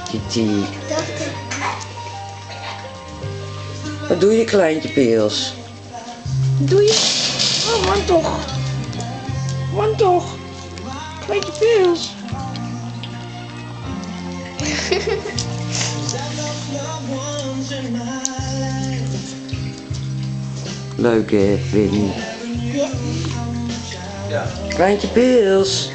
Kitty. Wat doe je, kleintje Pils? Wat doe je? Oh, man toch. Man toch. Kleintje Pils. Leuk hè, Vinnie? Ja. Kleintje Pils.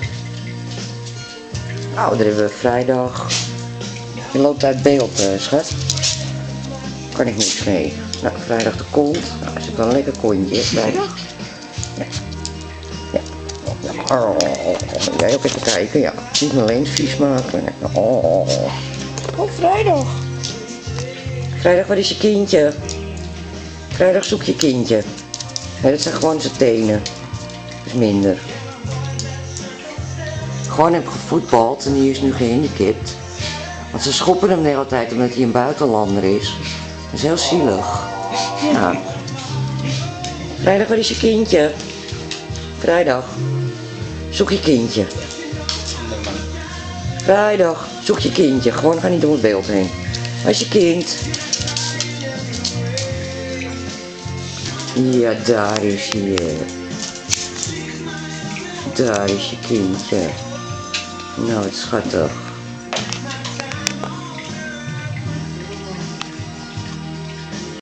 Nou, daar hebben we vrijdag. Je loopt uit beeld, schat. Kan ik niks mee. Nou, vrijdag de kont. Nou, dat is wel een lekker kontje, vrijdag. Ja. Ja. Oh, jij ook even kijken, ja. Niet mijn leens vies maken. Oh, vrijdag. Vrijdag, wat is je kindje? Vrijdag zoek je kindje. Ja, dat zijn gewoon zijn tenen. Dat is minder. Gewoon heb gevoetbald en die is nu gehandicapt. Want ze schoppen hem de hele tijd omdat hij een buitenlander is. Dat is heel zielig. Ja. Vrijdag, waar is je kindje? Vrijdag. Zoek je kindje. Vrijdag. Zoek je kindje. Gewoon ga niet door het beeld heen. Waar is je kind? Ja, daar is hij. Daar is je kindje. Nou, wat schattig.